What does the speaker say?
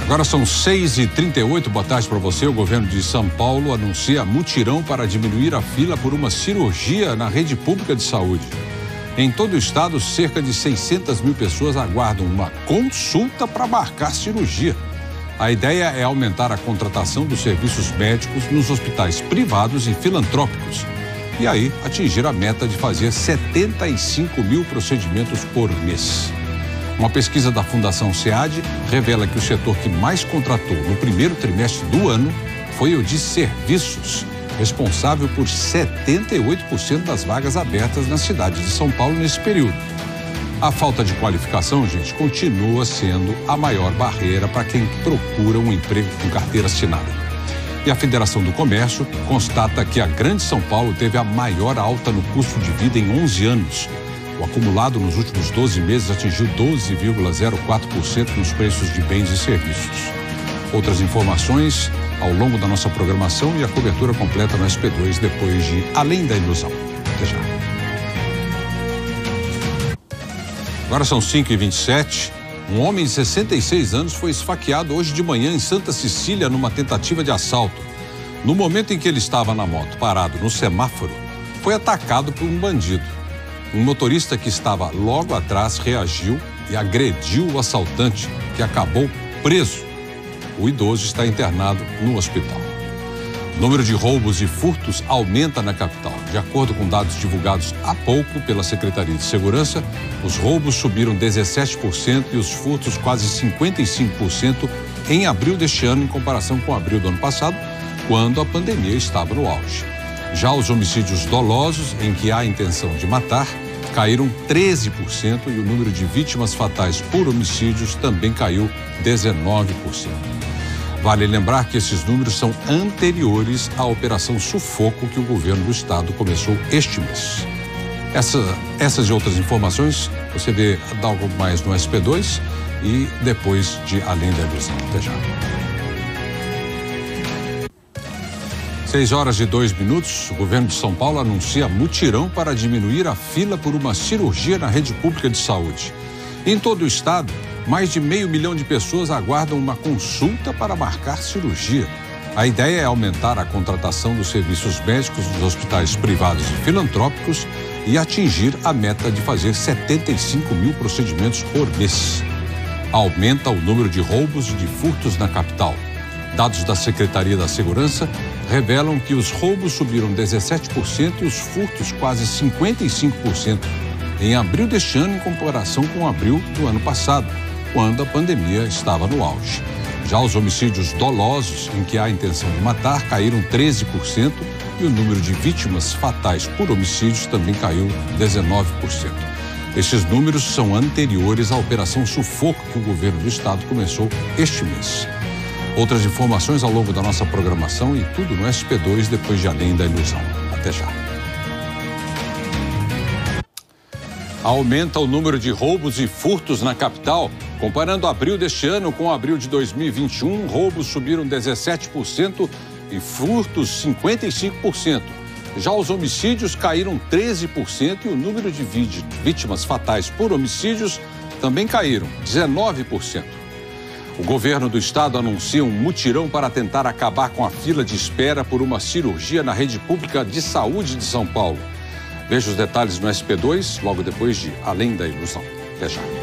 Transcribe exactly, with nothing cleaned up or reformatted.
Agora são seis e trinta e oito, boa tarde para você. O governo de São Paulo anuncia mutirão para diminuir a fila por uma cirurgia na rede pública de saúde. Em todo o estado, cerca de seiscentas mil pessoas aguardam uma consulta para marcar cirurgia. A ideia é aumentar a contratação dos serviços médicos nos hospitais privados e filantrópicos. E aí, atingir a meta de fazer setenta e cinco mil procedimentos por mês. Uma pesquisa da Fundação SEAD revela que o setor que mais contratou no primeiro trimestre do ano foi o de serviços, responsável por setenta e oito por cento das vagas abertas na cidade de São Paulo nesse período. A falta de qualificação, gente, continua sendo a maior barreira para quem procura um emprego com carteira assinada. E a Federação do Comércio constata que a Grande São Paulo teve a maior alta no custo de vida em onze anos. O acumulado nos últimos doze meses atingiu doze vírgula zero quatro por cento nos preços de bens e serviços. Outras informações ao longo da nossa programação e a cobertura completa no S P dois depois de Além da Ilusão. Até já. Agora são cinco e vinte e sete. Um homem de sessenta e seis anos foi esfaqueado hoje de manhã em Santa Cecília numa tentativa de assalto. No momento em que ele estava na moto, parado no semáforo, foi atacado por um bandido. Um motorista que estava logo atrás reagiu e agrediu o assaltante, que acabou preso. O idoso está internado no hospital. O número de roubos e furtos aumenta na capital. De acordo com dados divulgados há pouco pela Secretaria de Segurança, os roubos subiram dezessete por cento e os furtos quase cinquenta e cinco por cento em abril deste ano, em comparação com abril do ano passado, quando a pandemia estava no auge. Já os homicídios dolosos, em que há intenção de matar, caíram treze por cento e o número de vítimas fatais por homicídios também caiu dezenove por cento. Vale lembrar que esses números são anteriores à Operação Sufoco que o governo do estado começou este mês. Essa, essas e outras informações você vê algo mais no S P dois e depois de Além da Ilusão. Até já. Seis horas e dois minutos, o governo de São Paulo anuncia mutirão para diminuir a fila por uma cirurgia na rede pública de saúde. Em todo o estado, mais de meio milhão de pessoas aguardam uma consulta para marcar cirurgia. A ideia é aumentar a contratação dos serviços médicos dos hospitais privados e filantrópicos e atingir a meta de fazer setenta e cinco mil procedimentos por mês. Aumenta o número de roubos e de furtos na capital. Dados da Secretaria da Segurança revelam que os roubos subiram dezessete por cento e os furtos quase cinquenta e cinco por cento em abril deste ano, em comparação com abril do ano passado, quando a pandemia estava no auge. Já os homicídios dolosos, em que há a intenção de matar, caíram treze por cento e o número de vítimas fatais por homicídios também caiu dezenove por cento. Esses números são anteriores à Operação Sufoco que o governo do estado começou este mês. Outras informações ao longo da nossa programação e tudo no S P dois depois de Além da Ilusão. Até já. Aumenta o número de roubos e furtos na capital. Comparando abril deste ano com abril de dois mil e vinte e um, roubos subiram dezessete por cento e furtos cinquenta e cinco por cento. Já os homicídios caíram treze por cento e o número de vítimas fatais por homicídios também caíram dezenove por cento. O governo do estado anuncia um mutirão para tentar acabar com a fila de espera por uma cirurgia na rede pública de saúde de São Paulo. Veja os detalhes no S P dois, logo depois de Além da Ilusão. Até já.